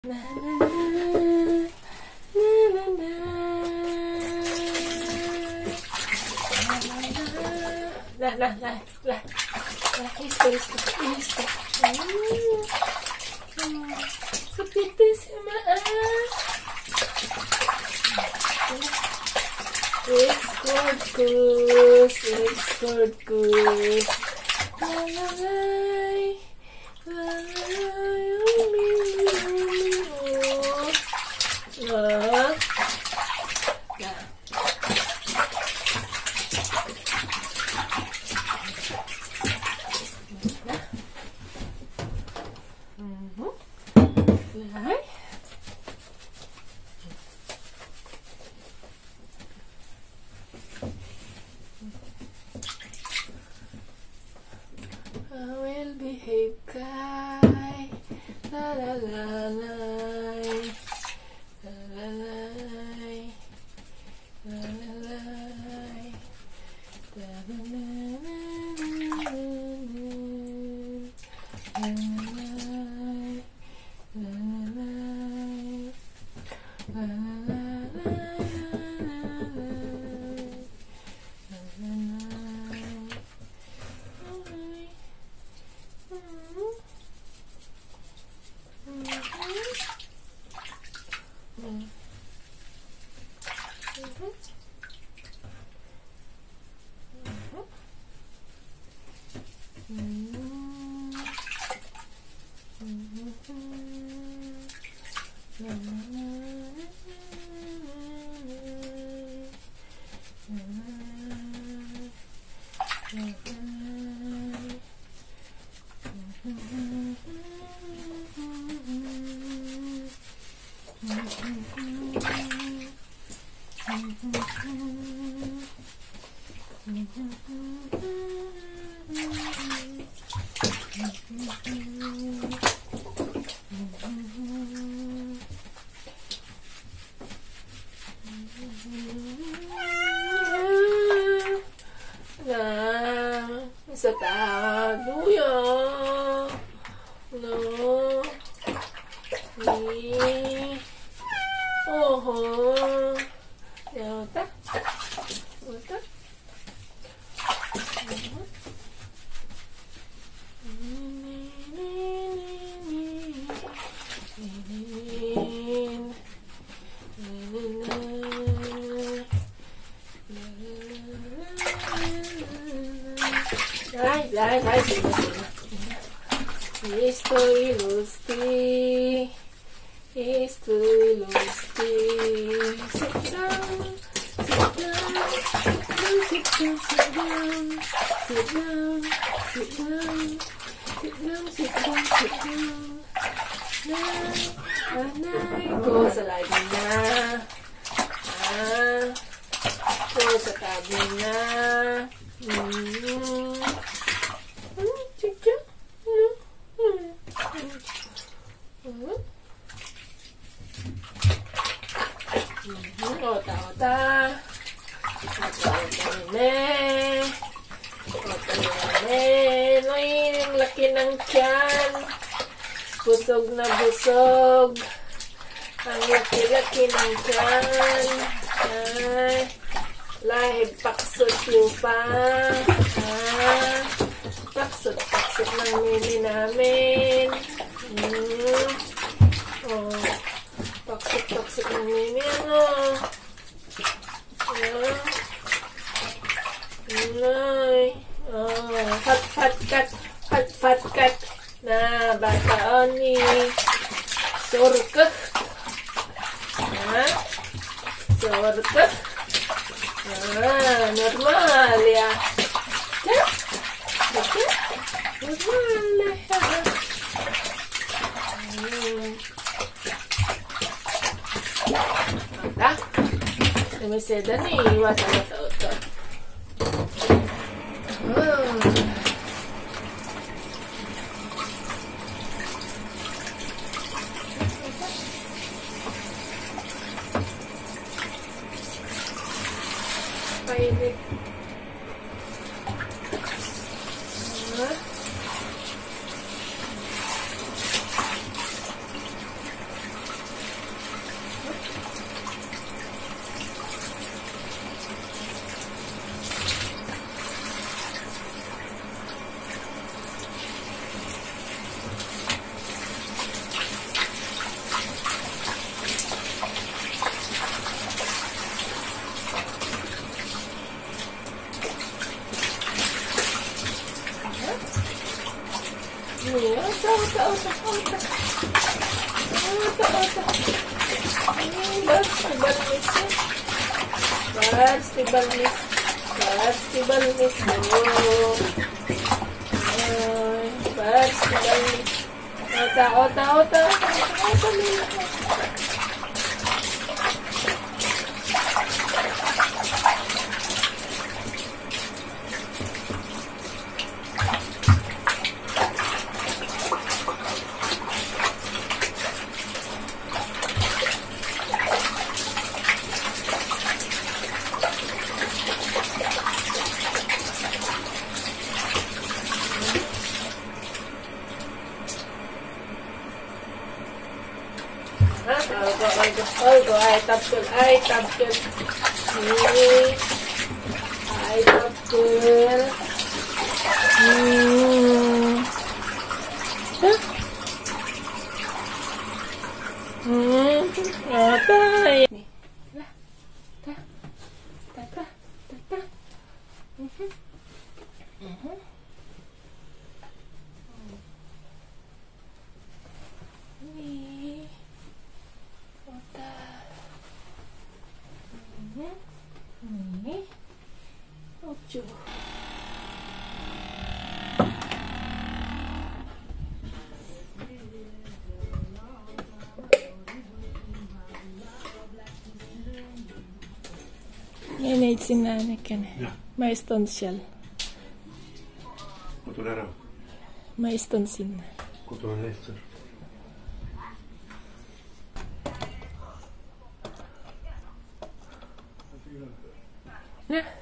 La la la la la la la la listo. Supitísima. Escorcus. I will behave, Kai. La la la la. La la la. La la la. La la la. Sa tado yan. No. Ni. Oho. Yata. Yata. Ay, sí. Estoy lusty. Sit down. Go sa labi na. Go sa tabi na. Ota. Ay, ang laki ng tiyan. Busog na busog. Ang laki-laki ng tiyan. Ay, lahib paksot yung pa. Paksot ng mimi namin. Paksot ng mimi, ano? Fat cut na bata ni surkak. Surkak. Normal ya. Normal ya. Seda nih, iwasan ito. Painit. Tibalnis. Tibalnis. Oh. Tibalnis. Ota. Olgo, ay tapkul. Ay tapkul. Atay. Ta. Ocho. Yan ay sinanik yan. May stone shell. Kutun ära. May stone sinna. Kutun lihtsalt. Nah.